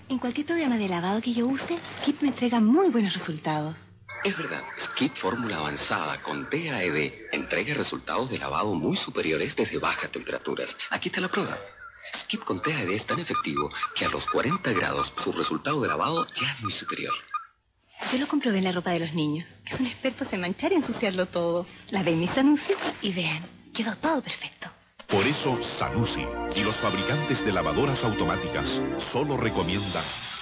En cualquier programa de lavado que yo use, Skip me entrega muy buenos resultados. Es verdad, Skip fórmula avanzada con TAED entrega resultados de lavado muy superiores desde bajas temperaturas. Aquí está la prueba. Skip con TAED es tan efectivo que a los 40 grados su resultado de lavado ya es muy superior. Yo lo comprobé en la ropa de los niños, que son expertos en manchar y ensuciarlo todo. Lavé mi Zanussi y vean, quedó todo perfecto. Por eso Zanussi y los fabricantes de lavadoras automáticas solo recomiendan